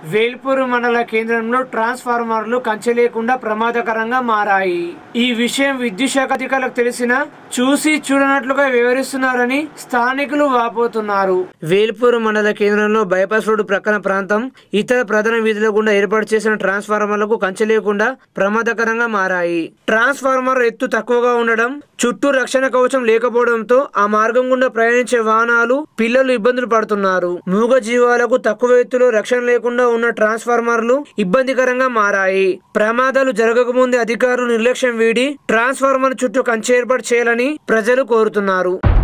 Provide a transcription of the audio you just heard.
వేల్పూరు మండల కేంద్రంలో ట్రాన్స్ఫార్మర్లు కంచె లేకుండా ప్రమాదకరంగా మారాయి. ఈ విషయం విద్యుత్ శాఖ అధికారులకు తెలిసినా చూసి చూడనట్లుగా వివరిస్తున్నారని స్థానికులు వాపోతున్నారు. వేల్పూరు మండల కేంద్రంలో బైపాస్ రోడ్డు ప్రక్కన ప్రాంతం, ఇతర ప్రధాన వీధుల గుండా ఏర్పాటు చేసిన ట్రాన్స్ఫార్మర్లకు కంచె లేకుండా ప్రమాదకరంగా మారాయి. ట్రాన్స్ఫార్మర్ ఎత్తు తక్కువగా ఉండడం, చుట్టూ రక్షణ కవచం లేకపోవడంతో ఆ మార్గం గుండా ప్రయాణించే వాహనాలు, పిల్లలు ఇబ్బందులు పడుతున్నారు. మూగ జీవాలకు తక్కువ ఎత్తులో రక్షణ లేకుండా ఉన్న ట్రాన్స్ఫార్మర్లు ఇబ్బందికరంగా మారాయి. ప్రమాదాలు జరగకముందే అధికారులు నిర్లక్ష్యం వీడి ట్రాన్స్ఫార్మర్ చుట్టూ కంచె ఏర్పాటు చేయాలని ప్రజలు కోరుతున్నారు.